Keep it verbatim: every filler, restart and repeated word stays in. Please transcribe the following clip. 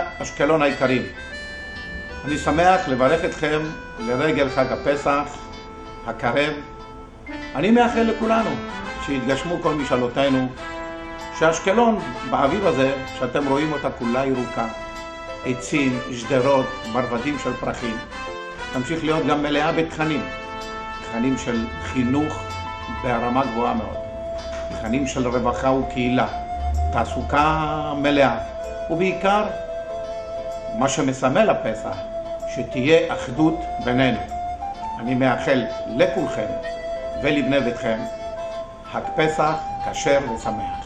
אשקלון היקרים, אני שמח לברך אתכם לרגל חג הפסח הקרב. אני מאחל לכולנו שיתגשמו כל משאלותינו, שאשקלון באביב הזה שאתם רואים אותה כולה ירוקה, עצים, שדרות, מרבדים של פרחים, תמשיך להיות גם מלאה בתכנים, תכנים של חינוך ברמה גבוהה מאוד, תכנים של רווחה וקהילה, תעסוקה מלאה, ובעיקר מה שמסמל הפסח, שתהיה אחדות בינינו. אני מאחל לכולכם ולבני ביתכם חג פסח כשר ושמח.